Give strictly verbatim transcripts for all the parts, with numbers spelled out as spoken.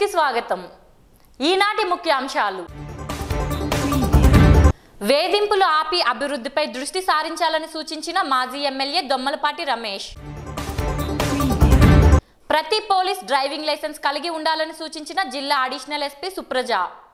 కి స్వాగతం. ఈనాటి ముఖ్యాంశాలు. వేధింపులు ఆపి అభివృద్ధిపై దృష్టి సారించాలని సూచించిన మాజీ ఎమ్మెల్యే దొమ్మలపాటి రమేష్. ప్రతి పోలీస్ డ్రైవింగ్ లైసెన్స్ కలిగి ఉండాలని సూచించిన జిల్లా అడిషనల్ ఎస్పీ సుప్రజ.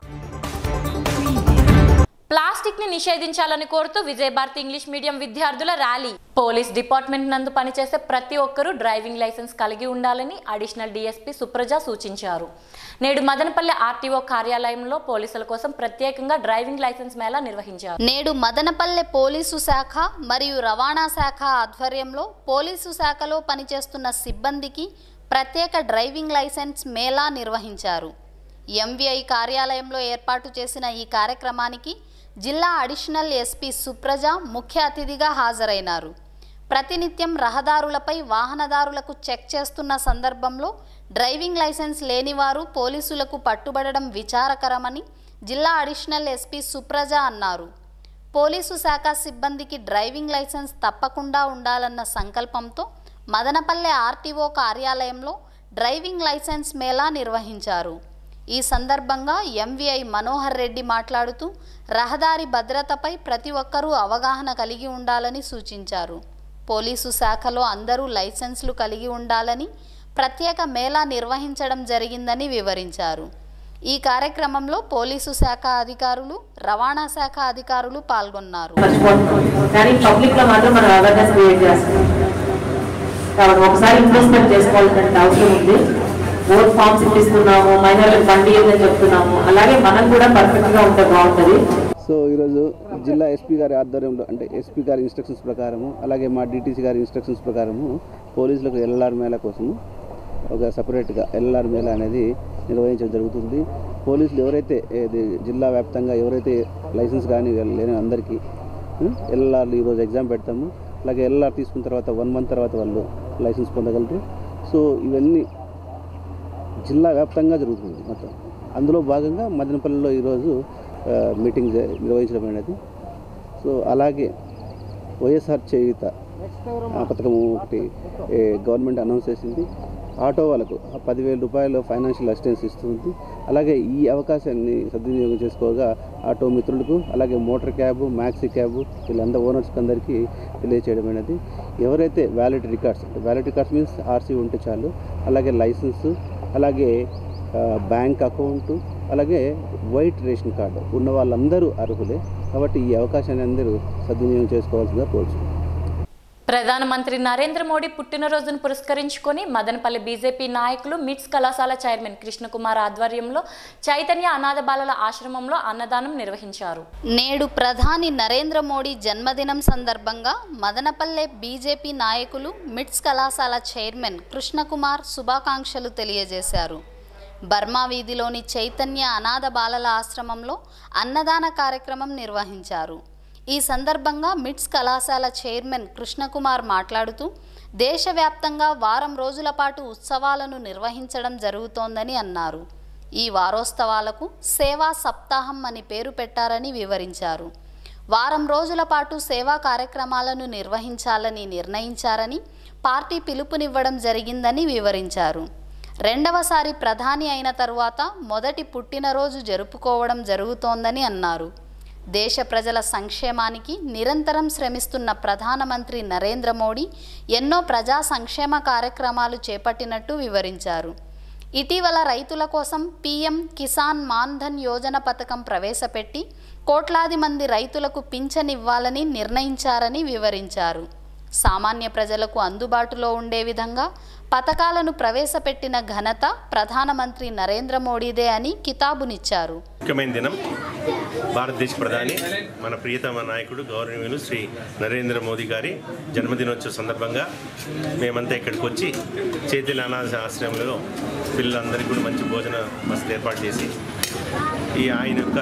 ప్లాస్టిక్ ని నిషేధించాలని కోరుతూ విజయభారతి ఇంగ్లీష్ మీడియం విద్యార్థుల ర్యాలీ. పోలీస్ డిపార్ట్మెంట్ నందు పనిచేసే ప్రతి ఒక్కరూ డ్రైవింగ్ లైసెన్స్ కలిగి ఉండాలని అడిషనల్ డిఎస్పీ సుప్రజ సూచించారు. నేడు మదనపల్లె ఆర్టీఓ కార్యాలయంలో పోలీసుల కోసం ప్రత్యేకంగా డ్రైవింగ్ లైసెన్స్ మేళా నిర్వహించారు. నేడు మదనపల్లె పోలీసు శాఖ మరియు రవాణా శాఖ ఆధ్వర్యంలో పోలీసు శాఖలో పనిచేస్తున్న సిబ్బందికి ప్రత్యేక డ్రైవింగ్ లైసెన్స్ మేళా నిర్వహించారు. ఎంవీఐ కార్యాలయంలో ఏర్పాటు చేసిన ఈ కార్యక్రమానికి జిల్లా అడిషనల్ ఎస్పీ సుప్రజ ముఖ్య అతిథిగా హాజరైనారు. ప్రతినిత్యం రహదారులపై వాహనదారులకు చెక్ చేస్తున్న సందర్భంలో డ్రైవింగ్ లైసెన్స్ లేని వారు పోలీసులకు పట్టుబడడం విచారకరమని జిల్లా అడిషనల్ ఎస్పీ సుప్రజ అన్నారు. పోలీసు శాఖ సిబ్బందికి డ్రైవింగ్ లైసెన్స్ తప్పకుండా ఉండాలన్న సంకల్పంతో మదనపల్లె ఆర్టీఓ కార్యాలయంలో డ్రైవింగ్ లైసెన్స్ మేళా నిర్వహించారు. ఈ సందర్భంగా ఎంవీఐ మనోహర్ రెడ్డి మాట్లాడుతూ రహదారి భద్రతపై ప్రతి ఒక్కరూ అవగాహన కలిగి ఉండాలని సూచించారు. పోలీసు శాఖలో అందరూ లైసెన్సులు కలిగి ఉండాలని ప్రత్యేక మేళా నిర్వహించడం జరిగిందని వివరించారు. ఈ కార్యక్రమంలో పోలీసు శాఖ అధికారులు, రవాణా శాఖ అధికారులు పాల్గొన్నారు. ఓట్ ఫామ్స్ ఇప్పిస్తున్నాము, మైనర్లకు బండి ఏదని చెప్తున్నాము, అలాగే మనం కూడా పర్ఫెక్ట్గా ఉంటే బాగుంటుంది. సో ఈరోజు జిల్లా ఎస్పీ గారి ఆధ్వర్యంలో అంటే ఎస్పీ గారి ఇన్స్ట్రక్షన్స్ ప్రకారము అలాగే మా డిటీసీ గారి ఇన్స్ట్రక్షన్స్ ప్రకారము పోలీసులకు ఎల్ఎల్ఆర్ మేళా కోసము ఒక సపరేట్గా ఎల్ఎల్ఆర్ మేళా అనేది నిర్వహించడం జరుగుతుంది. పోలీసులు ఎవరైతే జిల్లా వ్యాప్తంగా ఎవరైతే లైసెన్స్ కానీ లేని అందరికీ ఎల్ఎల్ఆర్లు ఈరోజు ఎగ్జామ్ పెడతాము. అలాగే ఎల్ఎల్ఆర్ తీసుకున్న తర్వాత వన్ మంత్ తర్వాత వాళ్ళు లైసెన్స్ పొందగలరు. సో ఇవన్నీ జిల్లా వ్యాప్తంగా జరుగుతుంది మొత్తం. అందులో భాగంగా మదనపల్లిలో ఈరోజు మీటింగ్ నిర్వహించడం అనేది. సో అలాగే వైఎస్ఆర్ చేయూత పథకం ఒకటి గవర్నమెంట్ అనౌన్స్ చేసింది. ఆటో వాళ్ళకు పదివేల రూపాయలు ఫైనాన్షియల్ అసిస్టెన్స్ ఇస్తుంది. అలాగే ఈ అవకాశాన్ని సద్వినియోగం చేసుకోగా ఆటో మిత్రులకు అలాగే మోటార్ క్యాబ్, మ్యాక్సీ క్యాబ్ వీళ్ళందరూ ఓనర్స్కి అందరికీ తెలియచేయడం అనేది. ఎవరైతే వ్యాలిడ్ రికార్డ్స్ అంటే వ్యాలిడ్ రికార్డ్స్ మీన్స్ ఆర్సీ ఉంటే చాలు, అలాగే లైసెన్సు, అలాగే బ్యాంక్ అకౌంటు, అలాగే వైట్ రేషన్ కార్డు ఉన్న వాళ్ళందరూ అర్హులే. కాబట్టి ఈ అవకాశాన్ని అందరూ సద్వినియోగం చేసుకోవాల్సిందిగా కోరుచున్నాను. ప్రధానమంత్రి నరేంద్ర మోడీ పుట్టినరోజును పురస్కరించుకొని మదనపల్లి బీజేపీ నాయకులు మిట్స్ కళాశాల చైర్మన్ కృష్ణకుమార్ ఆధ్వర్యంలో చైతన్య అనాథ బాలల ఆశ్రమంలో అన్నదానం నిర్వహించారు. నేడు ప్రధాని నరేంద్ర మోడీ జన్మదినం సందర్భంగా మదనపల్లె బీజేపీ నాయకులు మిట్స్ కళాశాల చైర్మన్ కృష్ణకుమార్ శుభాకాంక్షలు తెలియజేశారు. బర్మా వీధిలోని చైతన్య అనాథ బాలల ఆశ్రమంలో అన్నదాన కార్యక్రమం నిర్వహించారు. ఈ సందర్భంగా మిట్స్ కళాశాల చైర్మన్ కృష్ణకుమార్ మాట్లాడుతూ దేశవ్యాప్తంగా వారం రోజుల పాటు ఉత్సవాలను నిర్వహించడం జరుగుతోందని అన్నారు. ఈ వారోత్సవాలకు సేవా సప్తాహం అని పేరు పెట్టారని వివరించారు. వారం రోజుల పాటు సేవా కార్యక్రమాలను నిర్వహించాలని నిర్ణయించారని పార్టీ పిలుపునివ్వడం జరిగిందని వివరించారు. రెండవసారి ప్రధాని అయిన తరువాత మొదటి పుట్టినరోజు జరుపుకోవడం జరుగుతోందని అన్నారు. దేశ ప్రజల సంక్షేమానికి నిరంతరం శ్రమిస్తున్న ప్రధానమంత్రి నరేంద్ర మోడీ ఎన్నో ప్రజా సంక్షేమ కార్యక్రమాలు చేపట్టినట్టు వివరించారు. ఇటీవల రైతుల కోసం పీఎం కిసాన్ మాన్ ధన్ యోజన పథకం ప్రవేశపెట్టి కోట్లాది మంది రైతులకు పింఛన్ ఇవ్వాలని నిర్ణయించారని వివరించారు. సామాన్య ప్రజలకు అందుబాటులో ఉండే విధంగా పథకాలను ప్రవేశపెట్టిన ఘనత ప్రధానమంత్రి నరేంద్ర మోడీదే అని కితాబునిచ్చారు. ముఖ్యమైన దినం భారతదేశ ప్రధాని మన ప్రియతమ నాయకుడు గౌరవనీయులు శ్రీ నరేంద్ర మోదీ గారి జన్మదినోత్సవ సందర్భంగా మేమంతా ఇక్కడికి వచ్చి చైతన్య అనాథ ఆశ్రమంలో పిల్లలందరికీ కూడా మంచి భోజన వసతి ఏర్పాటు చేసి ఈ ఆయన యొక్క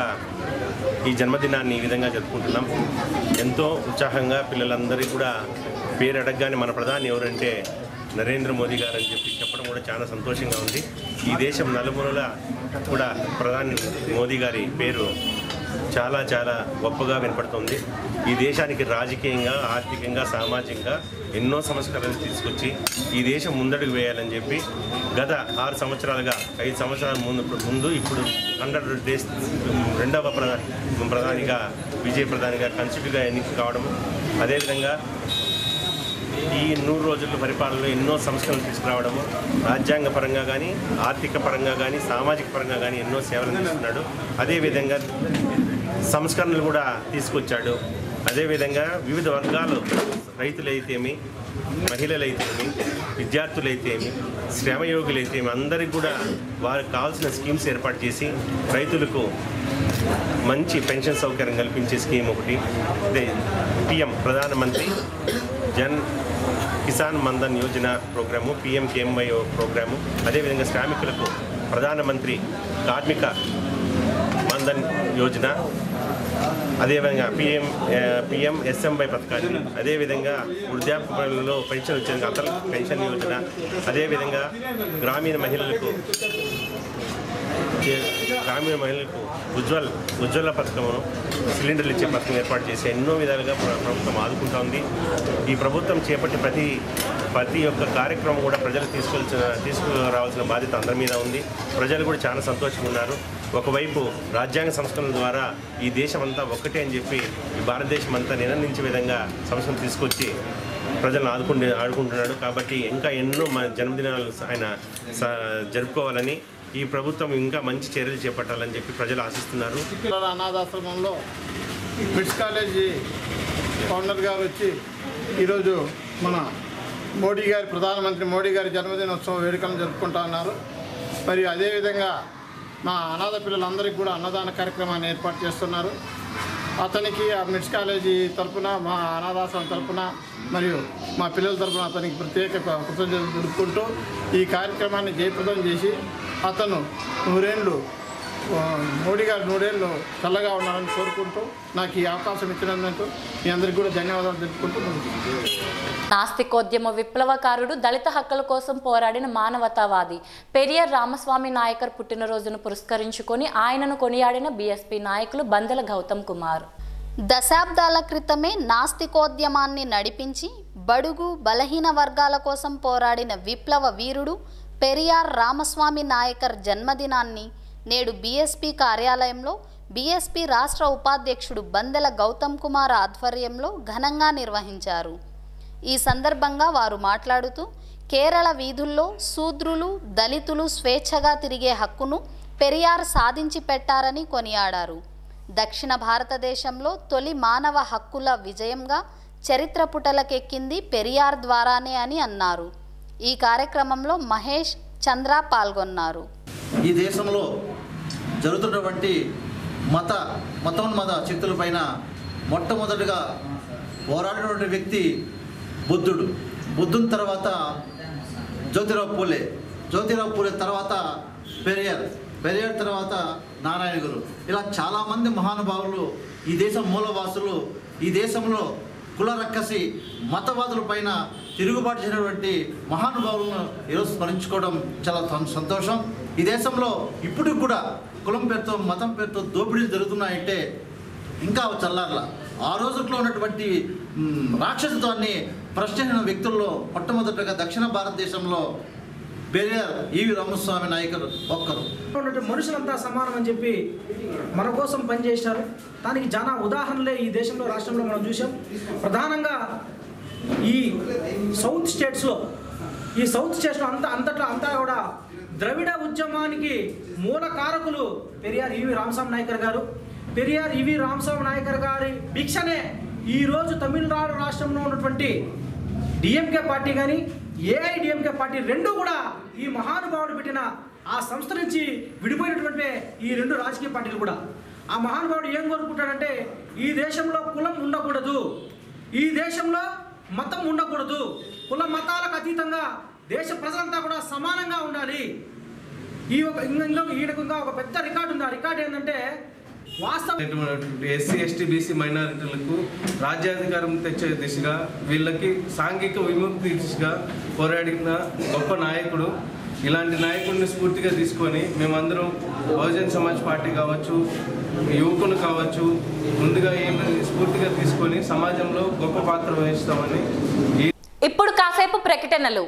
ఈ జన్మదినాన్ని ఈ విధంగా జరుపుకుంటున్నాం. ఎంతో ఉత్సాహంగా పిల్లలందరికీ కూడా పేరు అడగగానే మన ప్రధాని ఎవరంటే నరేంద్ర మోదీ గారు అని చెప్పి చెప్పడం కూడా చాలా సంతోషంగా ఉంది. ఈ దేశం నలుమూలల కూడా ప్రధాని మోదీ గారి పేరు చాలా చాలా గొప్పగా వినపడుతుంది. ఈ దేశానికి రాజకీయంగా, ఆర్థికంగా, సామాజికంగా ఎన్నో సంస్కరణలు తీసుకొచ్చి ఈ దేశం ముందడుగు వేయాలని చెప్పి గత ఆరు సంవత్సరాలుగా ఐదు సంవత్సరాల ముందు ముందు ఇప్పుడు హండ్రెడ్ డేస్ రెండవ ప్రధా ప్రధానిగా విజయ ప్రధానిగా కన్స్టిట్యూట్గా ఎన్నిక కావడం, అదేవిధంగా ఈ నూరు రోజుల పరిపాలనలో ఎన్నో సంస్కరణలు తీసుకురావడము, రాజ్యాంగ పరంగా కానీ, ఆర్థిక పరంగా కానీ, సామాజిక పరంగా కానీ ఎన్నో సేవలు అందిస్తున్నాడు. అదేవిధంగా సంస్కరణలు కూడా తీసుకొచ్చాడు. అదేవిధంగా వివిధ వర్గాలు, రైతులైతేమి, మహిళలైతేమి, విద్యార్థులైతేమి, శ్రమయోగులైతేమి అందరికీ కూడా వారికి కావాల్సిన స్కీమ్స్ ఏర్పాటు చేసి రైతులకు మంచి పెన్షన్ సౌకర్యం కల్పించే స్కీమ్ ఒకటి, అదే PM Pradhan Mantri Jan Kisan Mandhan Yojana programme, PM KMY programme, అదేవిధంగా శ్రామికులకు ప్రధానమంత్రి కార్మిక మన్ధన్ యోజన, అదేవిధంగా పిఎం పిఎం ఎస్ఎంవై పథకాన్ని, అదేవిధంగా వృద్ధాప్యంలో పెన్షన్ వచ్చేందుకు అటల్ పెన్షన్ యోజన, అదేవిధంగా గ్రామీణ మహిళలకు గ్రామీణ మహిళలకు ఉజ్వల్ ఉజ్వల పథకమును, సిలిండర్లు ఇచ్చే పథకం ఏర్పాటు చేసి ఎన్నో విధాలుగా ప్రభుత్వం ఆదుకుంటా ఉంది. ఈ ప్రభుత్వం చేపట్టే ప్రతి ప్రతి ఒక్క కార్యక్రమం కూడా ప్రజలు తీసుకెళ్చిన తీసుకురావాల్సిన బాధ్యత అందరి మీద ఉంది. ప్రజలు కూడా చాలా సంతోషంగా ఉన్నారు. ఒకవైపు రాజ్యాంగ సంస్కరణల ద్వారా ఈ దేశం అంతా ఒక్కటే అని చెప్పి ఈ భారతదేశం అంతా నినందించే విధంగా సంస్కరణ తీసుకొచ్చి ప్రజలను ఆదుకుంటే ఆడుకుంటున్నాడు. కాబట్టి ఇంకా ఎన్నో మన జన్మదినాలు ఆయన జరుపుకోవాలని, ఈ ప్రభుత్వం ఇంకా మంచి చర్యలు చేపట్టాలని చెప్పి ప్రజలు ఆశిస్తున్నారు. అనాథాశ్రమంలో మిడ్స్ కాలేజీ ఫౌండర్ గారు వచ్చి ఈరోజు మన మోడీ గారి ప్రధానమంత్రి మోడీ గారి జన్మదినోత్సవ వేడుకలను జరుపుకుంటా ఉన్నారు. మరి అదేవిధంగా మా అనాథ పిల్లలందరికీ కూడా అన్నదాన కార్యక్రమాన్ని ఏర్పాటు చేస్తున్నారు. అతనికి ఆ మిడ్స్ కాలేజీ తరఫున, మా అనాథాశ్రమం తరఫున మరియు మా పిల్లల తరఫున అతనికి ప్రత్యేక కృతజ్ఞతలు తెలుపుకుంటూ ఈ కార్యక్రమాన్ని జయప్రదం చేసి అతను నూరేళ్ళు మోడీ గారు నూరేళ్ళు చల్లగా ఉండాలని కోరుకుంటూ నాకు ఈ అవకాశం ఇచ్చినందుకు మీ అందరికీ కూడా ధన్యవాదాలు తెలుపుకుంటూ నాస్తికోద్యమ విప్లవకారుడు, దళిత హక్కుల కోసం పోరాడిన మానవతావాది పెరియార్ రామస్వామి నాయకర్ పుట్టినరోజును పురస్కరించుకొని ఆయనను కొనియాడిన బీఎస్పీ నాయకులు బందెల గౌతమ్ కుమార్. దశాబ్దాల క్రితమే నాస్తికోద్యమాన్ని నడిపించి బడుగు బలహీన వర్గాల కోసం పోరాడిన విప్లవ వీరుడు పెరియార్ రామస్వామి నాయకర్ జన్మదినాన్ని నేడు బీఎస్పీ కార్యాలయంలో బీఎస్పీ రాష్ట్ర ఉపాధ్యక్షుడు బందెల గౌతమ్ కుమార్ ఆధ్వర్యంలో ఘనంగా నిర్వహించారు. ఈ సందర్భంగా వారు మాట్లాడుతూ కేరళ వీధుల్లో శూద్రులు, దళితులు స్వేచ్ఛగా తిరిగే హక్కును పెరియార్ సాధించి పెట్టారని కొనియాడారు. దక్షిణ భారతదేశంలో తొలి మానవ హక్కుల విజయంగా చరిత్ర పుటలకెక్కింది పెరియార్ ద్వారానే అని అన్నారు. ఈ కార్యక్రమంలో మహేష్, చంద్ర పాల్గొన్నారు. ఈ దేశంలో జరుగుతున్నటువంటి మత మతోన్మత శక్తులపైన మొట్టమొదటిగా పోరాడినటువంటి వ్యక్తి బుద్ధుడు. బుద్ధుని తర్వాత జ్యోతిరావు పూలే, జ్యోతిరావు పూలే తర్వాత పెరియార్, పెరియార్ తర్వాత నారాయణ గురు. ఇలా చాలామంది మహానుభావులు, ఈ దేశం మూలవాసులు, ఈ దేశంలో కుల రక్కసి మతవాదుల పైన తిరుగుబాటు చేసినటువంటి మహానుభావులను ఈరోజు స్మరించుకోవడం చాలా సంతోషం. ఈ దేశంలో ఇప్పుడు కూడా కులం పేరుతో, మతం పేరుతో దోపిడీలు జరుగుతున్నాయంటే ఇంకా చల్లార్ల. ఆ రోజుల్లో ఉన్నటువంటి రాక్షసత్వాన్ని ప్రశ్నించిన వ్యక్తుల్లో మొట్టమొదటిగా దక్షిణ భారతదేశంలో పెరియార్ ఈవి రామస్వామి నాయకర్ ఒక్కరు. మనుషులంతా సమానం అని చెప్పి మన కోసం పనిచేశారు. దానికి చాలా ఉదాహరణలే ఈ దేశంలో, రాష్ట్రంలో మనం చూసాం. ప్రధానంగా ఈ సౌత్ స్టేట్స్లో ఈ సౌత్ స్టేట్స్లో అంతా అంతట్లో అంతా కూడా ద్రవిడ ఉద్యమానికి మూల కారకులు పెరియార్ ఈవి రామస్వామి నాయకర్ గారు. పెరియార్ ఈవి రామస్వామి నాయకర్ గారి భిక్షనే ఈరోజు తమిళనాడు రాష్ట్రంలో ఉన్నటువంటి డిఎంకే పార్టీ కానీ ఏఐడిఎంకే పార్టీ రెండు కూడా ఈ మహానుభావుడు పెట్టిన ఆ సంస్థ నుంచి విడిపోయినటువంటి ఈ రెండు రాజకీయ పార్టీలు కూడా. ఆ మహానుభావుడు ఏం కోరుకుంటాడంటే ఈ దేశంలో కులం ఉండకూడదు, ఈ దేశంలో మతం ఉండకూడదు, కుల మతాలకు అతీతంగా దేశ ప్రజలంతా కూడా సమానంగా ఉండాలి. ఈ ఒక ఇంకా ఈయనకు ఇంకా ఒక పెద్ద రికార్డు ఉంది. ఆ రికార్డు ఏంటంటే ఎస్సీ ఎస్టీ బీసీ మైనారిటీలకు రాజ్యాధికారం తెచ్చే దిశగా, వీళ్ళకి సాంఘిక విముక్తి దిశగా పోరాడిన గొప్ప నాయకుడు. ఇలాంటి నాయకుడిని స్ఫూర్తిగా తీసుకొని మేమందరం బహుజన్ సమాజ్ పార్టీ కావచ్చు, యువకులు కావచ్చు ముందుగా ఏమైనా స్ఫూర్తిగా తీసుకొని సమాజంలో గొప్ప పాత్ర వహిస్తామని. ఇప్పుడు కాసేపు ప్రకటనలు.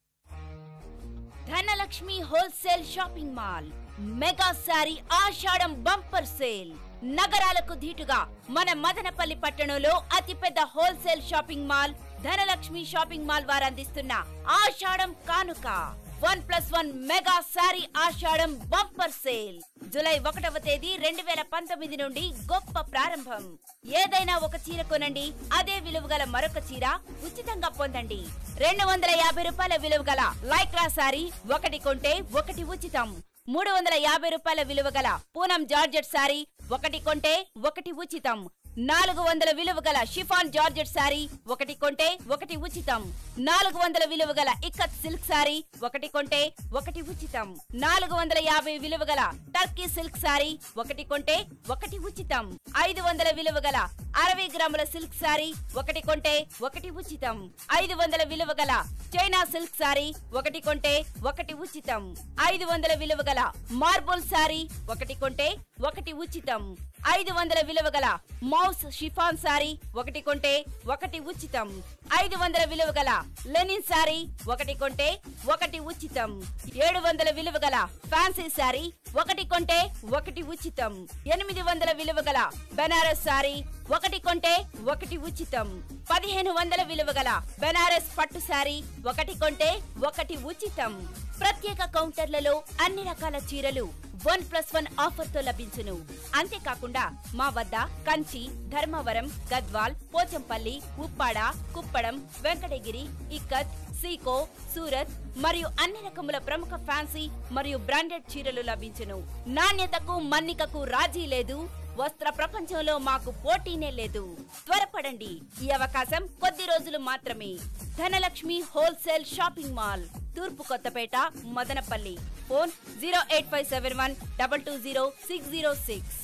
Dhanalakshmi wholesale shopping mall mega sari Ashadham bumper sale. నగరాలకు ధీటుగా మన మదనపల్లి పట్టణంలో అతిపెద్ద wholesale shopping mall Dhanalakshmi shopping mall వారు అందిస్తున్న ఆషాఢం కానుక one plus one mega sari Ashadham bumper sale July ఒకటవ తేదీ రెండు వేల పంతొమ్మిది నుండి గొప్ప ప్రారంభం. ఏదైనా ఒక చీర కొనండి, అదే విలువ గల మరొక చీర ఉచితంగా పొందండి. రెండు వందల యాభై రూపాయల విలువ గల లైక్రా సారీ ఒకటి కొంటే ఒకటి ఉచితం. మూడు వందల యాభై రూపాయల విలువ గల పూనం జార్జెట్ సారీ ఒకటి కొంటే ఒకటి ఉచితం. నాలుగు వందల విలువ గల షిఫాన్ జార్జెట్ సారీ ఒకటి కొంటే ఒకటి ఉచితం. నాలుగు వందల విలువ గల ఇక్కత్ సిల్క్ సారీ ఒకటి కొంటే ఒకటి ఉచితం. నాలుగు వందల యాభై విలువ గల టర్కీ సిల్క్ సారీ ఒకటి కొంటే ఒకటి ఉచితం. ఐదు వందల విలువ గల అరవై గ్రాముల సిల్క్ సారీ ఒకటి కొంటే ఒకటి ఉచితం. ఐదు వందల విలువ గల చైనా సిల్క్ సారీ ఒకటి కొంటే ఒకటి ఉచితం. ఐదు వందల విలువ గల మార్బుల్ సారీ ఒకటి కొంటే ఒకటి ఉచితం. ఐదు వందల విలువ గల మౌస్ షిఫాన్ సారీ ఒకటి కొంటే ఒకటి ఉచితం. ఐదు వందల విలువ గల లెనిన్ సారీ ఒకటి కొంటే ఒకటి ఉచితం. ఏడు వందల విలువ గల ఫ్యాన్సీ సారీ ఒకటి కొంటే ఒకటి ఉచితం. ఎనిమిది వందల విలువ గల బెనారస్ సారీ ఒకటి కొంటే ఒకటి ఉచితం. పదిహేను వందల విలువ గల బెనారస్ పట్టు సారీ ఒకటి కొంటే ఒకటి ఉచితం. ప్రత్యేక కౌంటర్లలో అన్ని రకాల చీరలు వన్ ప్లస్ వన్ ఆఫర్ తో లభించును. అంతేకాకుండా మా వద్ద కంచి, ధర్మవరం, గద్వాల్, పోచంపల్లి, ఉప్పాడ, కుప్పడం, వెంకటగిరి, ఇక్కత్, సీకో, సూరత్ మరియు అన్ని రకముల ప్రముఖ ఫ్యాన్సీ మరియు బ్రాండెడ్ చీరలు లభించును. నాణ్యతకు మన్నికకు రాజీ లేదు. వస్త్ర ప్రపంచంలో మాకు పోటీనే లేదు. త్వరపడండి, ఈ అవకాశం కొద్ది రోజులు మాత్రమే. ధనలక్ష్మి హోల్సేల్ షాపింగ్ మాల్, తూర్పు Kothapeta, Madanapalli. Phone zero eight five seven one double two zero six zero six.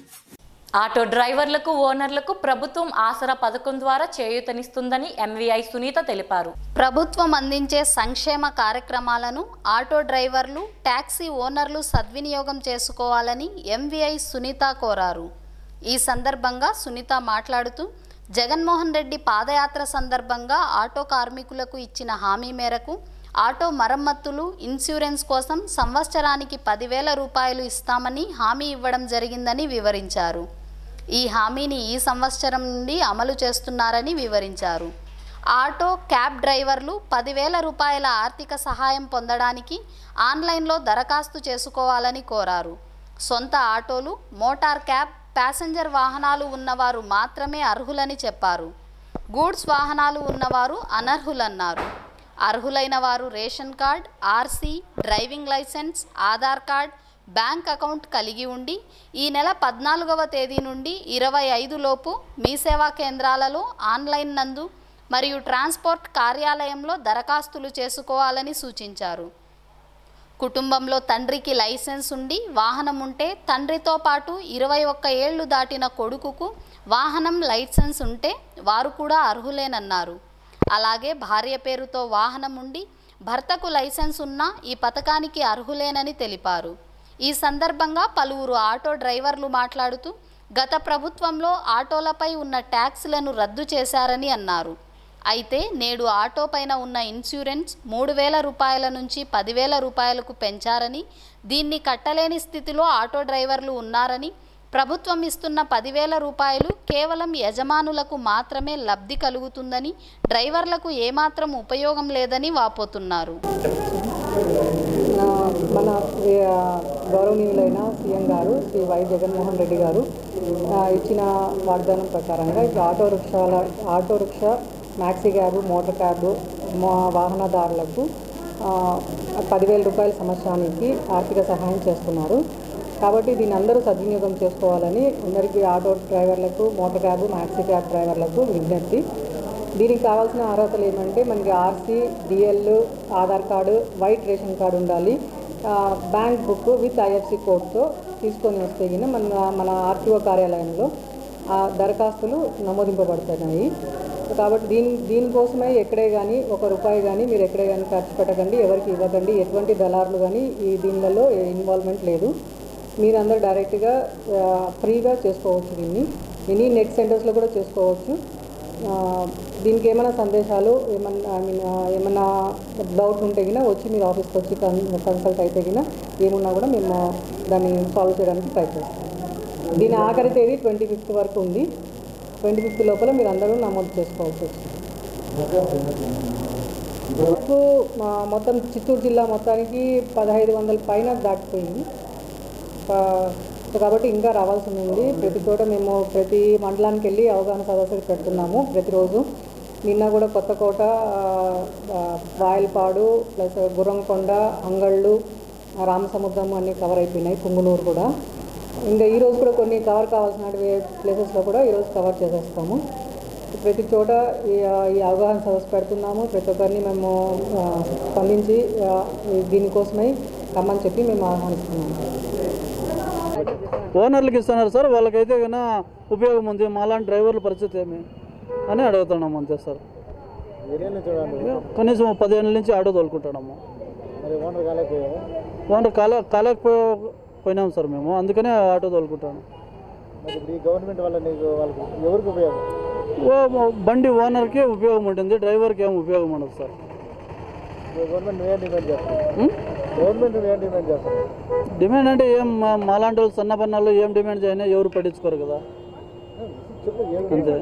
Auto డ్రైవర్లకు, ఓనర్లకు ప్రభుత్వం ఆసరా పథకం ద్వారా చేయూతనిస్తుందని ఎంవీఐ సునీత తెలిపారు. ప్రభుత్వం అందించే సంక్షేమ కార్యక్రమాలను ఆటో డ్రైవర్లు, టాక్సీ ఓనర్లు సద్వినియోగం చేసుకోవాలని ఎంవీఐ సునీత కోరారు. ఈ సందర్భంగా సునీత మాట్లాడుతూ, జగన్మోహన్ రెడ్డి పాదయాత్ర సందర్భంగా ఆటో కార్మికులకు ఇచ్చిన హామీ మేరకు ఆటో మరమ్మతులు, ఇన్సూరెన్స్ కోసం సంవత్సరానికి పదివేల రూపాయలు ఇస్తామని హామీ ఇవ్వడం జరిగిందని వివరించారు. ఈ హామీని ఈ సంవత్సరం నుండి అమలు చేస్తున్నారని వివరించారు. ఆటో, క్యాబ్ డ్రైవర్లు పదివేల రూపాయల ఆర్థిక సహాయం పొందడానికి ఆన్లైన్లో దరఖాస్తు చేసుకోవాలని కోరారు. సొంత ఆటోలు, మోటార్ క్యాబ్, ప్యాసింజర్ వాహనాలు ఉన్నవారు మాత్రమే అర్హులని చెప్పారు. గూడ్స్ వాహనాలు ఉన్నవారు అనర్హులన్నారు. అర్హులైన వారు ration card, RC, driving licence, Aadhaar card, bank account కలిగి ఉండి ఈ నెల పద్నాలుగవ తేదీ నుండి ఇరవై ఐదు లోపు మీ సేవా కేంద్రాలలో ఆన్లైన్ నందు మరియు ట్రాన్స్పోర్ట్ కార్యాలయంలో దరఖాస్తులు చేసుకోవాలని సూచించారు. కుటుంబంలో తండ్రికి లైసెన్స్ ఉండి వాహనం ఉంటే తండ్రితో పాటు ఇరవై ఒక్క ఏళ్లు దాటిన కొడుకుకు వాహనం లైసెన్స్ ఉంటే వారు కూడా అర్హులేనన్నారు. అలాగే భార్య పేరుతో వాహనం ఉండి భర్తకు లైసెన్స్ ఉన్నా ఈ పథకానికి అర్హులేనని తెలిపారు. ఈ సందర్భంగా పలువురు ఆటో డ్రైవర్లు మాట్లాడుతూ, గత ప్రభుత్వంలో ఆటోలపై ఉన్న ట్యాక్స్లను రద్దు చేశారని అన్నారు. అయితే నేడు ఆటో పైన ఉన్న ఇన్సూరెన్స్ మూడు వేల రూపాయల నుంచి పదివేల రూపాయలకు పెంచారని, దీన్ని కట్టలేని స్థితిలో ఆటో డ్రైవర్లు ఉన్నారని, ప్రభుత్వం ఇస్తున్న పదివేల రూపాయలు కేవలం యజమానులకు మాత్రమే లబ్ధి కలుగుతుందని, డ్రైవర్లకు ఏమాత్రం ఉపయోగం లేదని వాపోతున్నారు. మన గౌరవనీయులైన సీఎం గారు శ్రీ వై జగన్మోహన్ రెడ్డి గారు ఇచ్చిన వాగ్దానం ప్రకారంగా ఇప్పుడు ఆటో రిక్షాల auto rickshaw, maxi cab, motor cab వాహనదారులకు పదివేల రూపాయల సంవత్సరానికి ఆర్థిక సహాయం చేస్తున్నారు. కాబట్టి దీన్ని అందరూ సద్వినియోగం చేసుకోవాలని అందరికీ ఆటో డ్రైవర్లకు, మోటార్ క్యాబ్, మ్యాక్సీ క్యాబ్ డ్రైవర్లకు విజ్ఞప్తి. దీనికి కావాల్సిన అర్హతలు ఏమంటే మనకి RC, DL, Aadhaar card, white ration card ఉండాలి. బ్యాంక్ బుక్ విత్ ఐఎఫ్సి కోడ్తో తీసుకొని వస్తే గిన మన మన ఆర్టీఓ కార్యాలయంలో దరఖాస్తులు నమోదింపబడుతున్నాయి. కాబట్టి దీని దీనికోసమే ఎక్కడే కానీ ఒక రూపాయి కానీ మీరు ఎక్కడే కానీ ఖర్చు పెట్టకండి, ఎవరికి ఇవ్వకండి. ఎటువంటి దళారులు కానీ ఈ దీనిలలో ఇన్వాల్వ్మెంట్ లేదు. మీరందరూ డైరెక్ట్గా ఫ్రీగా చేసుకోవచ్చు. దీన్ని ఎనీ నెట్ సెంటర్స్లో కూడా చేసుకోవచ్చు. దీనికి ఏమైనా సందేశాలు ఏమన్నా ఐ మీన్ ఏమన్నా డౌట్ ఉంటే గిన వచ్చి మీరు ఆఫీస్కి వచ్చి కన్సల్ట్ అయితే గిన ఏమున్నా కూడా మేము దాన్ని సాల్వ్ చేయడానికి ట్రై చేస్తాం. దీని ఆఖరి తేదీ ట్వంటీ ఫిఫ్త్ వరకు ఉంది. ట్వంటీ ఫిఫ్త్ లోపల మీరు అందరూ నమోదు చేసుకోవచ్చు. ఇప్పుడు మొత్తం చిత్తూరు జిల్లా మొత్తానికి పదహైదు వందల పైన దాటిపోయింది. కాబట్టి ఇంకా రావాల్సి ఉంది. ప్రతి చోట మేము ప్రతి మండలానికి వెళ్ళి అవగాహన సదస్సులు పెడుతున్నాము ప్రతిరోజు. నిన్న కూడా కొత్తకోట, వాయల్పాడు, ప్లస్ గుర్రంకొండ, అంగళ్ళు, రామసముద్రం అన్నీ కవర్ అయిపోయినాయి. పుంగునూరు కూడా. ఇంకా ఈరోజు కూడా కొన్ని కవర్ కావాల్సిన ప్లేసెస్లో కూడా ఈరోజు కవర్ చేసేస్తాము. ప్రతి చోట ఈ ఈ అవగాహన సదస్సు పెడుతున్నాము. ప్రతి ఒక్కరిని మేము స్పందించి దీనికోసమై రమ్మని చెప్పి మేము ఆహ్వానిస్తున్నాము. ఓనర్లకు ఇస్తున్నారు సార్, వాళ్ళకైతే కన్నా ఉపయోగం ఉంది. మాలాంటి డ్రైవర్ల పరిస్థితి ఏమి అని అడుగుతున్నాము అంతే సార్. కనీసం పదిహేను నుంచి ఆటో తోలుకుంటున్నాము. ఓనర్ కాలే కాలేకపోయినాం సార్ మేము, అందుకనే ఆటో తోలుకుంటాము. బండి ఓనర్కి ఉపయోగం ఉంటుంది, డ్రైవర్కి ఏం ఉపయోగం ఉండదు సార్. డిమాండ్ అంటే ఏం మాలాంటి వాళ్ళు సన్న పన్నాలు ఏం డిమాండ్ చేయని ఎవరు పట్టించుకోరు కదా అంతే.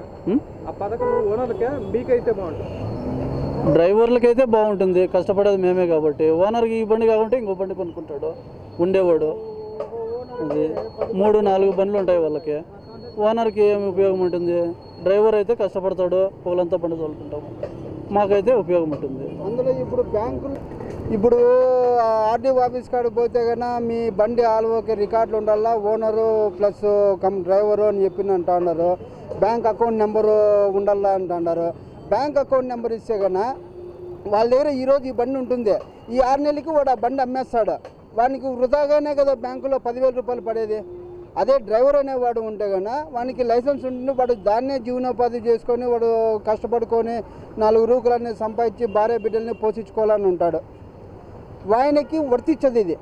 డ్రైవర్లకి అయితే బాగుంటుంది, కష్టపడేది మేమే కాబట్టి. ఓనర్కి ఈ బండి కాకుంటే ఇంకో బండి కొనుక్కుంటాడు ఉండేవాడు. అది మూడు నాలుగు బండ్లు ఉంటాయి వాళ్ళకి. ఓనర్కి ఏమి ఉపయోగం ఉంటుంది? డ్రైవర్ అయితే కష్టపడతాడు, పూలంతా బండి తోలుకుంటాము, మాకైతే ఉపయోగం ఉంటుంది. అందులో ఇప్పుడు బ్యాంకులు ఇప్పుడు ఆర్డీఓ ఆఫీస్ కాడికి పోతే కన్నా మీ బండి ఆల్ఓకే రికార్డులు ఉండాలా, ఓనరు ప్లస్ కమ్ డ్రైవరు అని చెప్పి అంటా ఉన్నారు. బ్యాంక్ అకౌంట్ నెంబరు ఉండాలా అంటున్నారు. బ్యాంక్ అకౌంట్ నెంబర్ ఇస్తే కన్నా వాళ్ళ దగ్గర ఈరోజు ఈ బండి ఉంటుంది, ఈ ఆరు నెలలకి వాడు ఆ బండి అమ్మేస్తాడు. వానికి వృధాగానే కదా బ్యాంకులో పదివేల రూపాయలు పడేది. అదే డ్రైవర్ అనేవాడు ఉంటే కన్నా వానికి లైసెన్స్ ఉంటుంది, వాడు దాన్నే జీవనోపాధి చేసుకొని వాడు కష్టపడుకొని నాలుగు రూపాయలన్నీ సంపాదించి భార్య బిడ్డల్ని పోషించుకోవాలని ఉంటాడు. ఆయనకి వర్తించదు ఇది,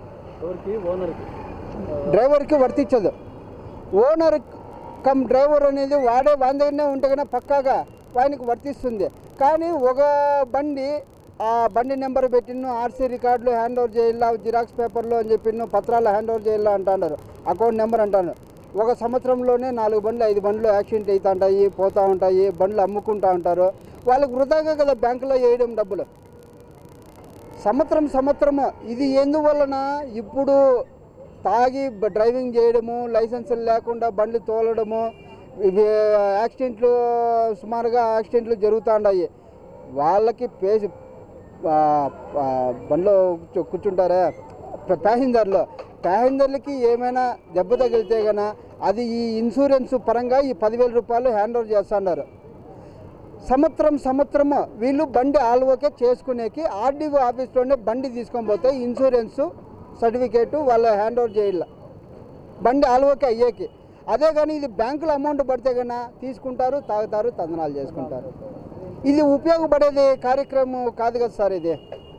డ్రైవర్కి వర్తించదు. ఓనర్ కమ్ డ్రైవర్ అనేది వాడే వాని దగ్గరనే ఉంటే కన్నా పక్కాగా ఆయనకి వర్తిస్తుంది. కానీ ఒక బండి ఆ బండి నెంబర్ పెట్టిను, ఆర్సీ రికార్డులు హ్యాండ్ ఓవర్ చేయాలా, జిరాక్స్ పేపర్లు అని చెప్పిను, పత్రాలు హ్యాండ్ ఓవర్ చేయాలా అంటున్నారు, అకౌంట్ నెంబర్ అంటారు. ఒక సంవత్సరంలోనే నాలుగు బండ్లు ఐదు బండ్లు యాక్సిడెంట్ అవుతూ ఉంటాయి, పోతూ ఉంటాయి, బండ్లు అమ్ముకుంటూ ఉంటారు. వాళ్ళకు వృధాగా కదా బ్యాంకులో వేయడం డబ్బులు. సంవత్సరం సంవత్సరము ఇది ఎందువలన ఇప్పుడు తాగి డ్రైవింగ్ చేయడము, లైసెన్సులు లేకుండా బండ్లు తోలడము, యాక్సిడెంట్లు సుమారుగా యాక్సిడెంట్లు జరుగుతూ ఉన్నాయి. వాళ్ళకి పేసి బండ్లో కూర్చుంటారా ప్యాసింజర్లు, ప్యాసింజర్లకి ఏమైనా దెబ్బ తగిలితే కన్నా అది ఈ ఇన్సూరెన్స్ పరంగా ఈ పదివేల రూపాయలు హ్యాండ్ ఓవర్ చేస్తున్నారు. సంవత్సరం సంవత్సరము వీళ్ళు బండి ఆల్ఓకే చేసుకునేకి ఆర్డీఓ ఆఫీస్లోనే బండి తీసుకొని పోతే ఇన్సూరెన్సు సర్టిఫికేటు వాళ్ళు హ్యాండ్ ఓవర్ చేయాల బండి ఆల్ఓకే అయ్యేకి. అదే కానీ ఇది బ్యాంకులో అమౌంట్ పడితే కన్నా తీసుకుంటారు, తాగుతారు, తందనాలు చేసుకుంటారు. ఇది ఉపయోగపడేది కార్యక్రమం కాదు కదా సార్. ఇది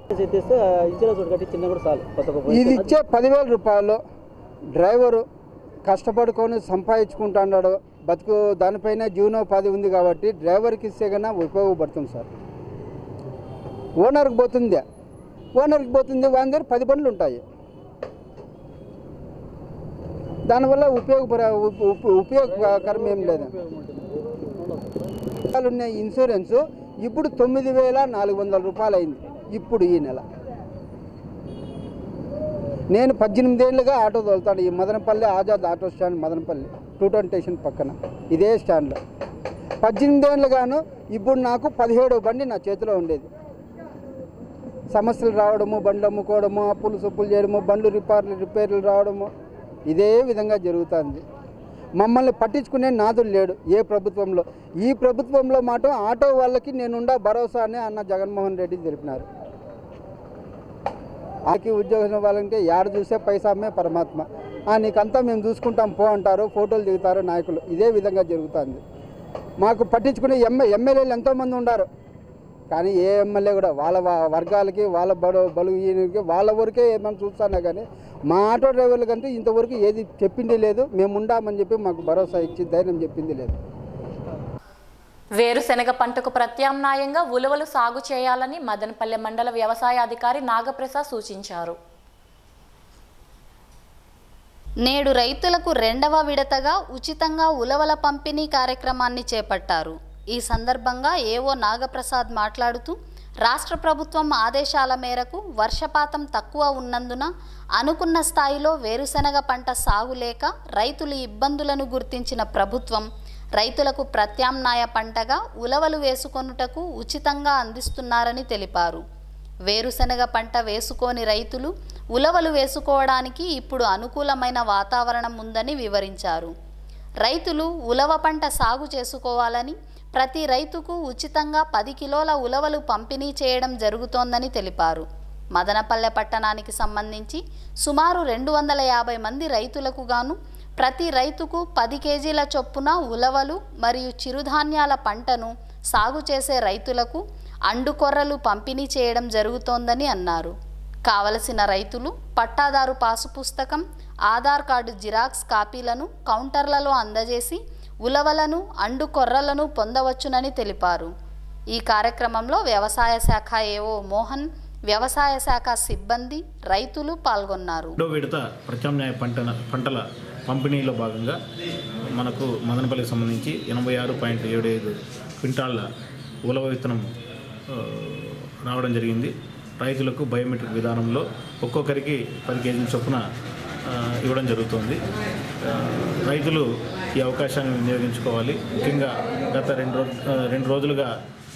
ఇది ఇచ్చే పదివేల రూపాయలు డ్రైవరు కష్టపడుకొని సంపాదించుకుంటున్నాడు, బతుకు దానిపైన జీవనోపాధి ఉంది కాబట్టి డ్రైవర్కి ఇస్తే కన్నా ఉపయోగపడుతుంది సార్. ఓనర్కి పోతుంది ఓనర్కి పోతుంది వాని దగ్గర పది బండ్లు ఉంటాయి, దానివల్ల ఉపయోగపడ ఉపయోగకరం ఏం లేదు. ఉన్న ఇన్సూరెన్సు ఇప్పుడు తొమ్మిది వేల నాలుగు వందల రూపాయలు అయింది ఇప్పుడు ఈ నెల. నేను పద్దెనిమిది ఏళ్ళుగా ఆటో తోలుతాను ఈ Madanapalli Azad auto stand, Madanapalli two town station పక్కన ఇదే స్టాండ్లో. పద్దెనిమిది ఏళ్ళుగాను ఇప్పుడు నాకు పదిహేడు బండి నా చేతిలో ఉండేది. సమస్యలు రావడము, బండ్లు అమ్ముకోవడము, అప్పులు సొప్పులు చేయడము, బండ్లు రిపేర్లు రిపేర్లు రావడము, ఇదే విధంగా జరుగుతుంది. మమ్మల్ని పట్టించుకునే నాదులు లేడు ఏ ప్రభుత్వంలో. ఈ ప్రభుత్వంలో మాట ఆటో వాళ్ళకి నేనుండా భరోసా అని అన్న జగన్మోహన్ రెడ్డి తెలిపినారు. ఆకి ఉద్యోగం వాళ్ళంటే యాడ చూసే పైసామే పరమాత్మ, నీకంతా మేము చూసుకుంటాం పో అంటారు, ఫోటోలు దిగుతారు నాయకులు. ఇదే విధంగా జరుగుతుంది. మాకు పట్టించుకునే ఎమ్మె ఎమ్మెల్యేలు ఎంతోమంది ఉన్నారు, కానీ ఏ ఎమ్మెల్యే కూడా వాళ్ళ వర్గాలకి వాళ్ళ బడు బలుగుకి వాళ్ళ వరకే ఏమైనా చూస్తానే కానీ మా ఆటో డ్రైవర్లకంటే ఇంతవరకు ఏది చెప్పింది లేదు. మేము ఉండామని చెప్పి మాకు భరోసా ఇచ్చి ధైర్యం చెప్పింది లేదు. వేరుశెనగ పంటకు ప్రత్యామ్నాయంగా ఉలవలు సాగు చేయాలని మదనపల్లె మండల వ్యవసాయ అధికారి నాగప్రసాద్ సూచించారు. నేడు రైతులకు రెండవ విడతగా ఉచితంగా ఉలవల పంపిణీ కార్యక్రమాన్ని చేపట్టారు. ఈ సందర్భంగా ఏవో నాగప్రసాద్ మాట్లాడుతూ రాష్ట్ర ప్రభుత్వం ఆదేశాల మేరకు వర్షపాతం తక్కువ ఉన్నందున అనుకున్న స్థాయిలో వేరుశెనగ పంట సాగు లేక రైతుల ఇబ్బందులను గుర్తించిన ప్రభుత్వం రైతులకు ప్రత్యామ్నాయ పంటగా ఉలవలు వేసుకొనుటకు ఉచితంగా అందిస్తున్నారని తెలిపారు. వేరుశెనగ పంట వేసుకోని రైతులు ఉలవలు వేసుకోవడానికి ఇప్పుడు అనుకూలమైన వాతావరణం ఉందని వివరించారు. రైతులు ఉలవ పంట సాగు చేసుకోవాలని ప్రతి రైతుకు ఉచితంగా పది కిలోల ఉలవలు పంపిణీ చేయడం జరుగుతోందని తెలిపారు. మదనపల్లె పట్టణానికి సంబంధించి సుమారు రెండు వందల యాభై మంది రైతులకు గాను ప్రతి రైతుకు పది కేజీల చొప్పున ఉలవలు మరియు చిరుధాన్యాల పంటను సాగు చేసే రైతులకు అండుకొర్రలు పంపిణీ చేయడం జరుగుతోందని అన్నారు. కావలసిన రైతులు పట్టాదారు పాసు పుస్తకం, ఆధార్ కార్డు జిరాక్స్ కాపీలను కౌంటర్లలో అందజేసి ఉలవలను అండుకొర్రలను పొందవచ్చునని తెలిపారు. ఈ కార్యక్రమంలో వ్యవసాయ శాఖ ఏఓ మోహన్, వ్యవసాయ శాఖ సిబ్బంది, రైతులు పాల్గొన్నారు. రెండో విడత ప్రత్యామ్నాయ పంట పంటల పంపిణీలో భాగంగా మనకు మదనపల్లికి సంబంధించి ఎనభై ఆరు పాయింట్ ఏడు ఐదు క్వింటాళ్ళ ఉలవ విత్తనం రావడం జరిగింది. రైతులకు బయోమెట్రిక్ విధానంలో ఒక్కొక్కరికి పది కేజీల చొప్పున ఇవ్వడం జరుగుతుంది. రైతులు ఈ అవకాశాన్ని వినియోగించుకోవాలి. ముఖ్యంగా గత రెండు రోజు రెండు రోజులుగా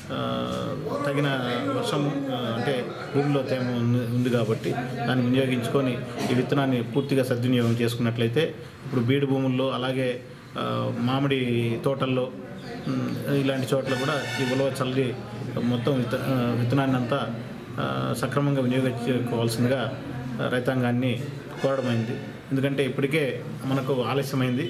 తగిన వర్షం అంటే భూమిలో తేమ ఉంది కాబట్టి దాన్ని వినియోగించుకొని ఈ విత్తనాన్ని పూర్తిగా సద్వినియోగం చేసుకున్నట్లయితే ఇప్పుడు బీడు భూముల్లో అలాగే మామిడి తోటల్లో ఇలాంటి చోట్ల కూడా ఈ ఉలవ చల్లి మొత్తం విత్త విత్తనాన్ని అంతా సక్రమంగా వినియోగించుకోవాల్సిందిగా రైతాంగాన్ని కోరడమైంది. ఎందుకంటే ఇప్పటికే మనకు ఆలస్యమైంది.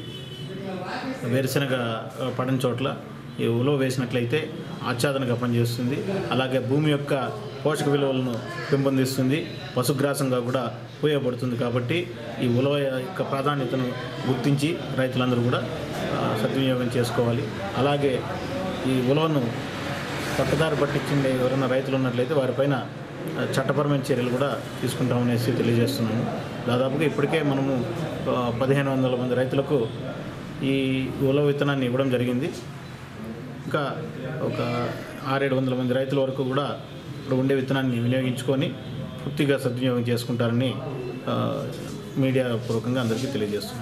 వేరుశెనగ పడిన చోట్ల ఈ ఉలవ వేసినట్లయితే ఆచ్ఛాదనగా పనిచేస్తుంది. అలాగే భూమి యొక్క పోషక విలువలను పెంపొందిస్తుంది, పశుగ్రాసంగా కూడా ఉపయోగపడుతుంది. కాబట్టి ఈ ఉలవ యొక్క ప్రాధాన్యతను గుర్తించి రైతులందరూ కూడా సద్వినియోగం చేసుకోవాలి. అలాగే ఈ ఉలవను పక్కదారి పట్టించిండే ఎవరైనా రైతులు ఉన్నట్లయితే వారిపైన చట్టపరమైన చర్యలు కూడా తీసుకుంటామనేసి తెలియజేస్తున్నాము. దాదాపుగా ఇప్పటికే మనము పదిహేను వందల మంది రైతులకు ఈ ఉలవ విత్తనాన్ని ఇవ్వడం జరిగింది. ఇంకా ఒక ఆరేడు వందల మంది రైతుల వరకు కూడా ఇప్పుడు ఉండే విత్తనాన్ని వినియోగించుకొని పూర్తిగా సద్వినియోగం చేసుకుంటారని మీడియా పూర్వకంగా అందరికీ తెలియజేస్తున్నాం.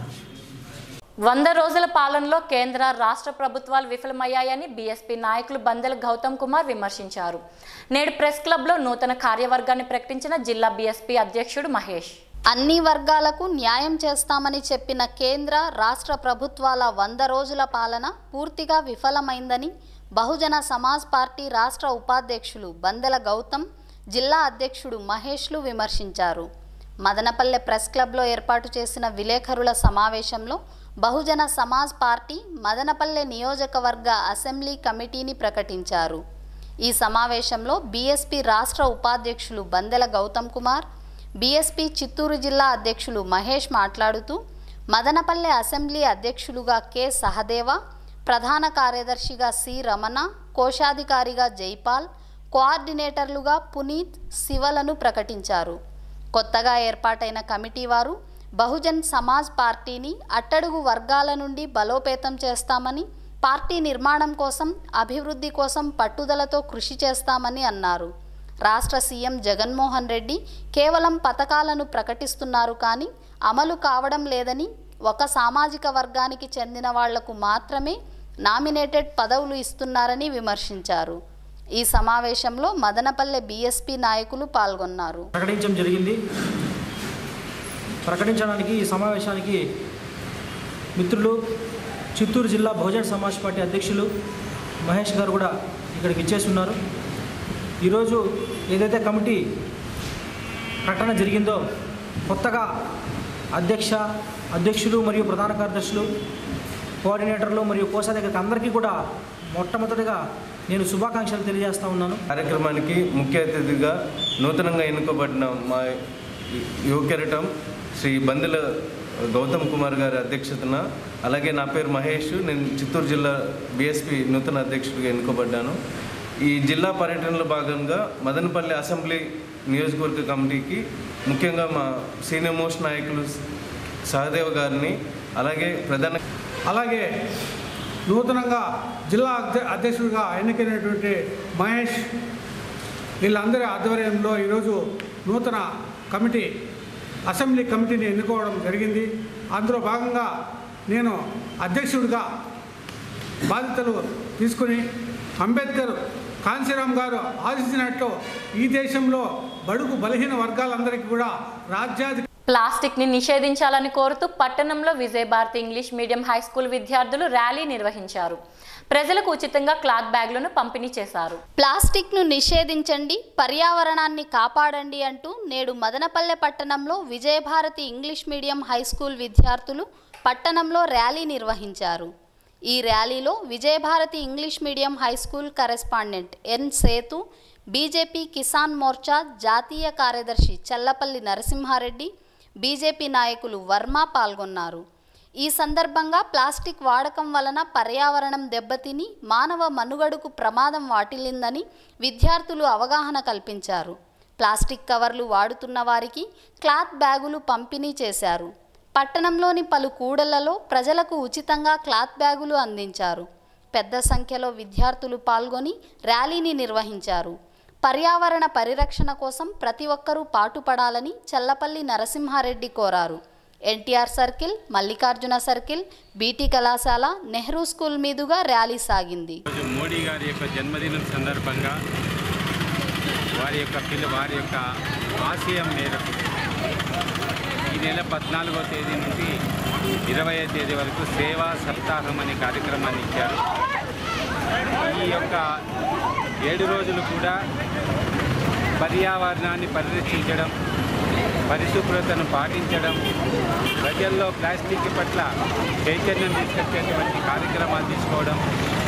వంద రోజుల పాలనలో కేంద్ర రాష్ట్ర ప్రభుత్వాలు విఫలమయ్యాయని బీఎస్పీ నాయకులు బందెల గౌతమ్ కుమార్ విమర్శించారు. నేడు ప్రెస్ క్లబ్లో నూతన కార్యవర్గాన్ని ప్రకటించిన జిల్లా బీఎస్పీ అధ్యక్షుడు మహేష్. అన్ని వర్గాలకు న్యాయం చేస్తామని చెప్పిన కేంద్ర రాష్ట్ర ప్రభుత్వాల వంద రోజుల పాలన పూర్తిగా విఫలమైందని బహుజన సమాజ్ పార్టీ రాష్ట్ర ఉపాధ్యక్షులు బందెల గౌతమ్, జిల్లా అధ్యక్షుడు మహేష్లు విమర్శించారు. మదనపల్లె ప్రెస్ క్లబ్లో ఏర్పాటు చేసిన విలేకరుల సమావేశంలో బహుజన సమాజ్ పార్టీ మదనపల్లె నియోజకవర్గ అసెంబ్లీ కమిటీని ప్రకటించారు. ఈ సమావేశంలో బీఎస్పీ రాష్ట్ర ఉపాధ్యక్షులు బందెల గౌతమ్ కుమార్, బీఎస్పీ చిత్తూరు జిల్లా అధ్యక్షులు మహేష్ మాట్లాడుతూ మదనపల్లె అసెంబ్లీ అధ్యక్షులుగా కె సహదేవ, ప్రధాన కార్యదర్శిగా సి రమణ, కోశాధికారిగా జైపాల్, కోఆర్డినేటర్లుగా పునీత్, శివలను ప్రకటించారు. కొత్తగా ఏర్పాటైన కమిటీ వారు బహుజన్ సమాజ్ పార్టీని అట్టడుగు వర్గాల నుండి బలోపేతం చేస్తామని, పార్టీ నిర్మాణం కోసం, అభివృద్ధి కోసం పట్టుదలతో కృషి చేస్తామని అన్నారు. రాష్ట్ర సీఎం జగన్మోహన్ రెడ్డి కేవలం పథకాలను ప్రకటిస్తున్నారు కానీ అమలు కావడం లేదని, ఒక సామాజిక వర్గానికి చెందిన వాళ్లకు మాత్రమే నామినేటెడ్ పదవులు ఇస్తున్నారని విమర్శించారు. ఈ సమావేశంలో మదనపల్లె బీఎస్పీ నాయకులు పాల్గొన్నారు. ప్రకటించడం జరిగింది. ప్రకటించడానికి ఈ సమావేశానికి మిత్రులు చిత్తూరు జిల్లా బహుజన్ సమాజ్ పార్టీ అధ్యక్షులు మహేష్ గారు కూడా ఇక్కడికి ఇచ్చేసి ఉన్నారు. ఈరోజు ఏదైతే కమిటీ ప్రకటన జరిగిందో కొత్తగా అధ్యక్ష అధ్యక్షులు మరియు ప్రధాన కార్యదర్శులు, కోఆర్డినేటర్లు మరియు కోశాధికారులు అందరికీ కూడా మొట్టమొదటిగా నేను శుభాకాంక్షలు తెలియజేస్తా ఉన్నాను. కార్యక్రమానికి ముఖ్య అతిథిగా నూతనంగా ఎన్నుకోబడిన మా యువ కెరటం శ్రీ బందెల గౌతమ్ కుమార్ గారి అధ్యక్షతన, అలాగే నా పేరు మహేష్, నేను చిత్తూరు జిల్లా బీఎస్పీ నూతన అధ్యక్షుడిగా ఎన్నుకోబడ్డాను. ఈ జిల్లా పర్యటనలో భాగంగా మదనపల్లి అసెంబ్లీ నియోజకవర్గ కమిటీకి ముఖ్యంగా మా సీనియర్ మోస్ట్ నాయకులు సహదేవ్ గారిని, అలాగే ప్రధాన అలాగే నూతనంగా జిల్లా అధ్యక్షుడిగా ఎన్నికైనటువంటి మహేష్, వీళ్ళందరి ఆధ్వర్యంలో ఈరోజు నూతన కమిటీ అసెంబ్లీ కమిటీని ఎన్నుకోవడం జరిగింది. అందులో భాగంగా నేను అధ్యక్షుడిగా బాధ్యతలు తీసుకుని అంబేద్కర్ కాంశీరామ్ గారు ఆశించినట్లు ఈ దేశంలో బడుగు బలహీన వర్గాలందరికీ కూడా రాజ్యాధి ప్లాస్టిక్ ని నిషేధించాలని కోరుతూ పట్టణంలో Vijayabharathi English medium high school విద్యార్థులు ర్యాలీ నిర్వహించారు. ప్రజలకు ఉచితంగా క్లాత్ బ్యాగులను పంపిణీ చేశారు. ప్లాస్టిక్ ను నిషేధించండి, పర్యావరణాన్ని కాపాడండి అంటూ నేడు మదనపల్లె పట్టణంలో Vijayabharathi English medium high school విద్యార్థులు పట్టణంలో ర్యాలీ నిర్వహించారు. ఈ ర్యాలీలో Vijayabharathi English medium high school correspondent N Sethu, BJP Kisan Morcha జాతీయ కార్యదర్శి చల్లపల్లి నరసింహారెడ్డి, బీజేపీ నాయకులు వర్మ పాల్గొన్నారు. ఈ సందర్భంగా ప్లాస్టిక్ వాడకం వలన పర్యావరణం దెబ్బతిని మానవ మనుగడకు ప్రమాదం వాటిల్లిందని విద్యార్థులు అవగాహన కల్పించారు. ప్లాస్టిక్ కవర్లు వాడుతున్న వారికి క్లాత్ బ్యాగులు పంపిణీ చేశారు. పట్టణంలోని పలు కూడళ్లలో ప్రజలకు ఉచితంగా క్లాత్ బ్యాగులు అందించారు. పెద్ద సంఖ్యలో విద్యార్థులు పాల్గొని ర్యాలీని నిర్వహించారు. పర్యావరణ పరిరక్షణ కోసం ప్రతి ఒక్కరూ పాటుపడాలని చల్లపల్లి నరసింహారెడ్డి కోరారు. NTR circle, Mallikarjuna circle, BT కళాశాల, నెహ్రూ స్కూల్ మీదుగా ర్యాలీ సాగింది. మోడీ గారి యొక్క జన్మదినం సందర్భంగా వారి యొక్క పిల్ల వారి యొక్క ఆశయం మేరకు ఈ నెల పద్నాలుగో తేదీ నుంచి ఇరవై తేదీ వరకు సేవా సప్తాహం అనే కార్యక్రమాన్ని ఇచ్చారు. ఈ యొక్క ఏడు రోజులు కూడా పర్యావరణాన్ని పరిరక్షించడం, పరిశుభ్రతను పాటించడం, ప్రజల్లో ప్లాస్టిక్ పట్ల చైతన్యం తీసుకొచ్చేటువంటి కార్యక్రమాలు తీసుకోవడం,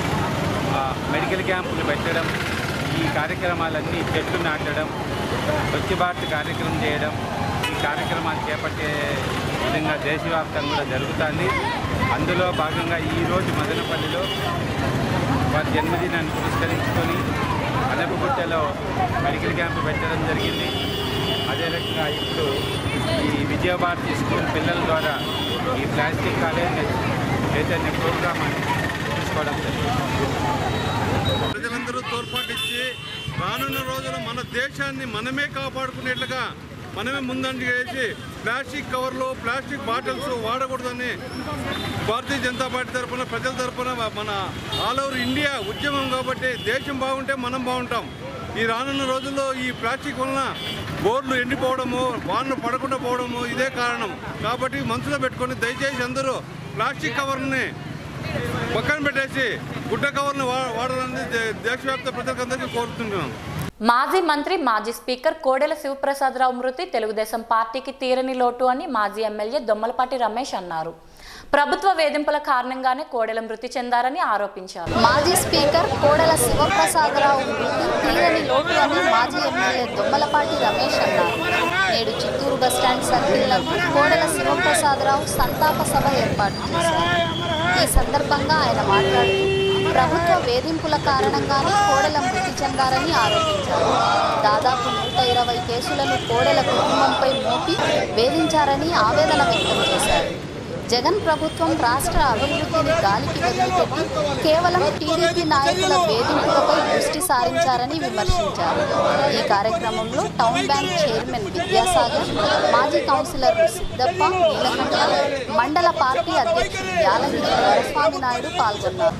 మెడికల్ క్యాంపులు పెట్టడం, ఈ కార్యక్రమాలన్నీ చెట్లు నాటడం, స్వచ్ఛ భారత్ కార్యక్రమం చేయడం, ఈ కార్యక్రమాలు చేపట్టే విధంగా దేశవ్యాప్తంగా కూడా జరుగుతుంది. అందులో భాగంగా ఈరోజు మదనపల్లిలో వారి జన్మదినాన్ని పురస్కరించుకొని అనపగుట్టలో మెడికల్ క్యాంపు పెట్టడం జరిగింది. అదే రకంగా ఇప్పుడు ఈ విజయభారతి స్కూల్ పిల్లల ద్వారా ఈ ప్లాస్టిక్ అవేర్నెస్ చైతన్య ప్రోగ్రామ్ అని తీసుకోవడం జరిగింది. ప్రజలందరూ తోడ్పాటిచ్చి రానున్న రోజుల్లో మన దేశాన్ని మనమే కాపాడుకునేట్లుగా మనమే ముందంజ వేసి ప్లాస్టిక్ కవర్లు, ప్లాస్టిక్ బాటిల్స్ వాడకూడదని భారతీయ జనతా పార్టీ తరఫున, ప్రజల తరఫున మన ఆల్ ఓవర్ ఇండియా ఉద్యమం కాబట్టి దేశం బాగుంటే మనం బాగుంటాం. ఈ రానున్న రోజుల్లో ఈ ప్లాస్టిక్ వలన బోర్లు ఎండిపోవడము, వానలు పడకుండా పోవడము ఇదే కారణం. కాబట్టి మనసులో పెట్టుకొని దయచేసి అందరూ ప్లాస్టిక్ కవర్ని పక్కన పెట్టేసి గుడ్డ కవర్ని వాడాలని దేశవ్యాప్త ప్రజలందరికీ కోరుతున్నాం. మాజీ మంత్రి, మాజీ స్పీకర్ కోడెల శివప్రసాదరావు మృతి తెలుగుదేశం పార్టీకి తీరని లోటు అని మాజీ ఎమ్మెల్యే దొమ్మలపాటి రమేష్ అన్నారు. ప్రభుత్వ వేధింపుల కారణంగానే కోడెల మృతి చెందారని ఆరోపించారు. మాజీ స్పీకర్ కోడెల శివప్రసాదరావు మృతి తీరని లోటు అని మాజీ ఎమ్మెల్యే దొమ్మలపాటి రమేష్ అన్నారు. నేడు చిత్తూరు బస్టాండ్ సర్కిల్లకు కోడెల శివప్రసాదరావు సంతాప సభ ఏర్పాటు చేశారు. ఈ సందర్భంగా ఆయన మాట్లాడుతూ ప్రభుత్వ వేధింపుల కారణంగానే కోడెల మృతి చెందారని ఆరోపించారు. దాదాపు నూట ఇరవై కేసులను కోడెల కుటుంబంపై మోపి వేధించారని ఆవేదన వ్యక్తం చేశారు. జగన్ ప్రభుత్వం రాష్ట్ర అభివృద్ధిని గాలికి వదిలిపెట్టి కేవలం టీడీపీ నాయకుల వేధింపులపై దృష్టి సారించారని విమర్శించారు. ఈ కార్యక్రమంలో టౌన్ బ్యాంక్ చైర్మన్ విద్యాసాగర్, మాజీ కౌన్సిలర్లు సిద్దప్ప, నీలకంఠ, మండల పార్టీ అధ్యక్షుడు యాలగిరి దొరస్వామి నాయుడు పాల్గొన్నారు.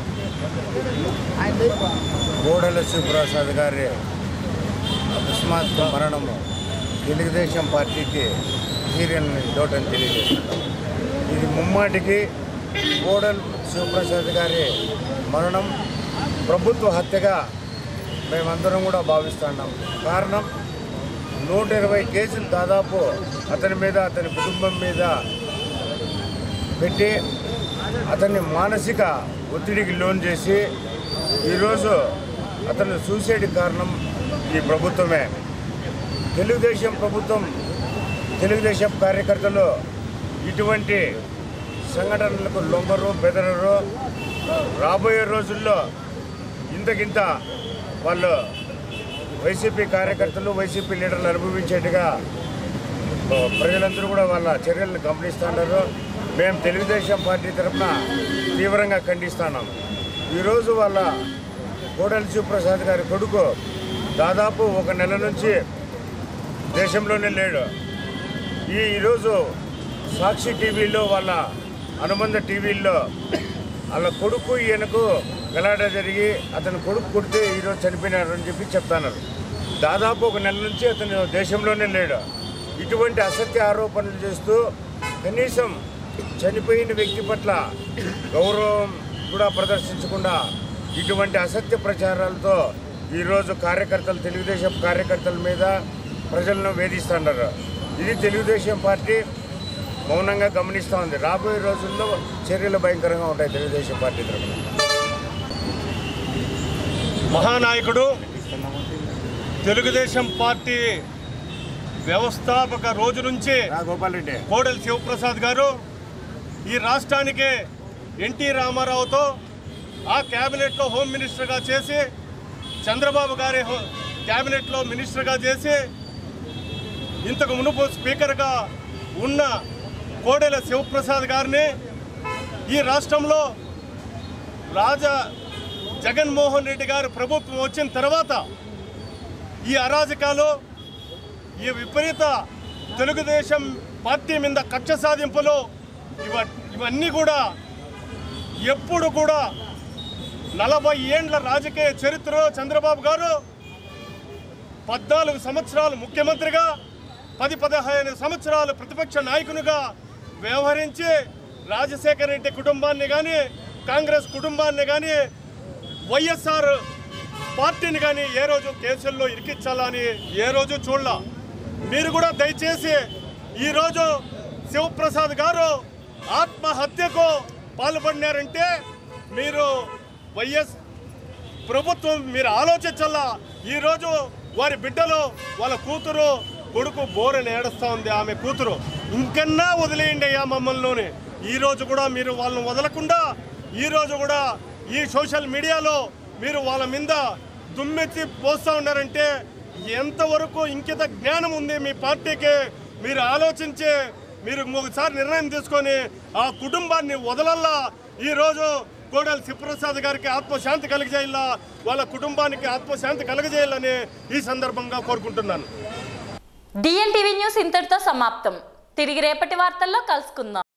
కోడెల శివప్రసాద్ గారి అకస్మాత్ మరణము తెలుగుదేశం పార్టీకి తీరని లోటని తెలియజేస్తున్నాం. ఇది ముమ్మాటికి కోడెల శివప్రసాద్ గారి మరణం ప్రభుత్వ హత్యగా మేమందరం కూడా భావిస్తున్నాం. కారణం నూట ఇరవై కేసులు దాదాపు అతని మీద, అతని కుటుంబం మీద పెట్టి అతన్ని మానసిక ఒత్తిడికి లోన్ చేసి ఈరోజు అతను సూసైడ్ కారణం ఈ ప్రభుత్వమే. తెలుగుదేశం ప్రభుత్వం తెలుగుదేశం కార్యకర్తలు ఇటువంటి సంఘటనలకు లొంగరు బెదరరు. రాబోయే రోజుల్లో ఇంతకింత వాళ్ళు వైసీపీ కార్యకర్తలు వైసీపీ లీడర్లు అనుభవించేట్టుగా ప్రజలందరూ కూడా వాళ్ళ చర్యలను గమనిస్తున్నారు. మేము తెలుగుదేశం పార్టీ తరఫున తీవ్రంగా ఖండిస్తున్నాం. ఈరోజు వాళ్ళ కోడెల శివప్రసాద్ గారి కొడుకు దాదాపు ఒక నెల నుంచి దేశంలోనే లేడు. ఈ ఈరోజు సాక్షి టీవీలో వాళ్ళ అనుబంధ టీవీల్లో వాళ్ళ కొడుకు ఈయనకు గలాట జరిగి అతని కొడుకు కొడితే ఈరోజు చనిపోయినారు అని చెప్పి చెప్తున్నారు. దాదాపు ఒక నెల నుంచి అతను దేశంలోనే లేడు. ఇటువంటి అసత్య ఆరోపణలు చేస్తూ కనీసం చనిపోయిన వ్యక్తి పట్ల గౌరవం కూడా ప్రదర్శించకుండా ఇటువంటి అసత్య ప్రచారాలతో ఈరోజు కార్యకర్తలు తెలుగుదేశం కార్యకర్తల మీద ప్రజలను వేధిస్తున్నారు. ఇది తెలుగుదేశం పార్టీ మౌనంగా గమనిస్తూ ఉంది. రాబోయే రోజుల్లో చర్యలు భయంకరంగా ఉంటాయి తెలుగుదేశం పార్టీ తరఫున. మహానాయకుడు తెలుగుదేశం పార్టీ వ్యవస్థాపక రోజు నుంచి గోపాలరెడ్డి కోడెల శివప్రసాద్ గారు ఈ రాష్ట్రానికి ఎన్టీ రామారావుతో ఆ క్యాబినెట్లో హోమ్ మినిస్టర్గా చేసి చంద్రబాబు గారి క్యాబినెట్లో మినిస్టర్గా చేసి ఇంతకు మునుపు స్పీకర్గా ఉన్న కోడెల శివప్రసాద్ గారిని ఈ రాష్ట్రంలో రాజా జగన్మోహన్ రెడ్డి గారు ప్రభుత్వం వచ్చిన తర్వాత ఈ అరాజకాలు ఈ విపరీత తెలుగుదేశం పార్టీ మీద కక్ష సాధింపులు ఇవ ఇవన్నీ కూడా ఎప్పుడు కూడా నలభై ఏండ్ల రాజకీయ చరిత్రలో చంద్రబాబు గారు పద్నాలుగు సంవత్సరాలు ముఖ్యమంత్రిగా పది పదిహేను సంవత్సరాలు ప్రతిపక్ష నాయకునిగా వ్యవహరించి రాజశేఖర రెడ్డి కుటుంబాన్ని కానీ కాంగ్రెస్ కుటుంబాన్ని కానీ వైఎస్ఆర్ పార్టీని కానీ ఏ రోజు కేసుల్లో ఇరికించాలని ఏ రోజు చూడాల. మీరు కూడా దయచేసి ఈరోజు శివప్రసాద్ గారు ఆత్మహత్యకు పాల్పడినారంటే మీరు వైఎస్ ప్రభుత్వం మీరు ఆలోచించాలా. ఈరోజు వారి బిడ్డలు వాళ్ళ కూతురు కొడుకు బోరని ఏడుస్తూ ఉంది. ఆమె కూతురు ఇంకన్నా వదిలేయండి అయ్యా మమ్మల్ని. ఈరోజు కూడా మీరు వాళ్ళని వదలకుండా ఈరోజు కూడా ఈ సోషల్ మీడియాలో మీరు వాళ్ళ మీద దుమ్మెత్తి పోస్తూ ఉన్నారంటే ఎంతవరకు ఇంకిత జ్ఞానం ఉంది మీ పార్టీకి? మీరు ఆలోచించి మీరు ఒకసారి నిర్ణయం తీసుకొని ఆ కుటుంబాన్ని వదలల్లా. ఈరోజు కోడెల శివప్రసాద్ గారికి ఆత్మశాంతి కలిగజేయాలా, వాళ్ళ కుటుంబానికి ఆత్మశాంతి కలగజేయాలని ఈ సందర్భంగా కోరుకుంటున్నాను. డిఎన్టీవీ న్యూస్ ఇంతటితో సమాప్తం. తిరిగి రేపటి వార్తల్లో కలుసుకుందాం.